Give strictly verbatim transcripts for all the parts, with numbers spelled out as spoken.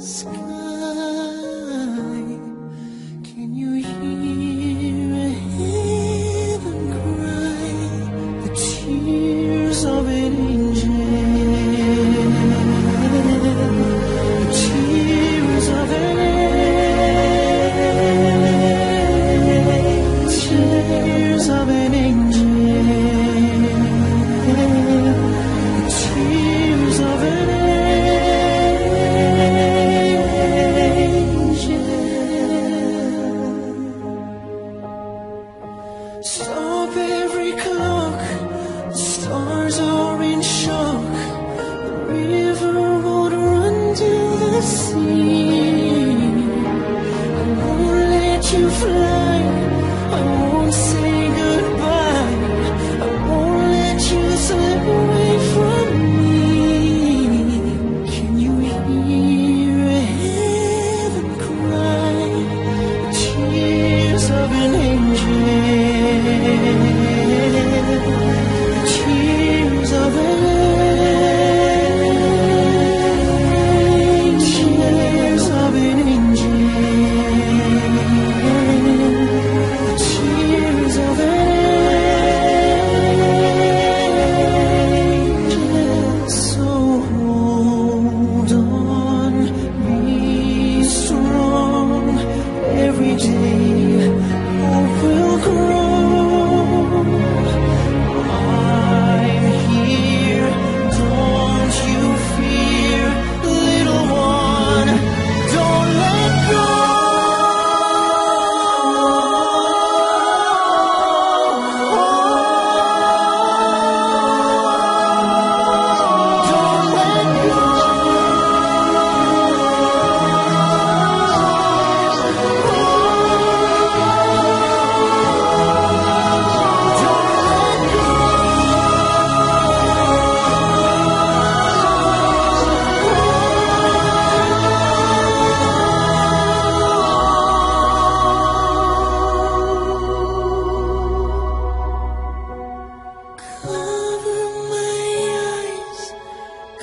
sky. Can you hear heaven cry the tears of an angel? The tears of an angel. Tears of an angel. The tears of an Stop every clock, the stars are in shock. The river would run to the sea. I won't let you fly, I won't say goodbye. I won't let you slip away from me. Can you hear heaven cry the tears of an angel? Tears of an angel, tears of an angel, tears of an angel. So hold on, be strong. Every day hope will grow.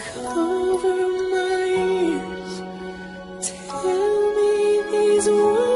Cover my ears, tell me these words.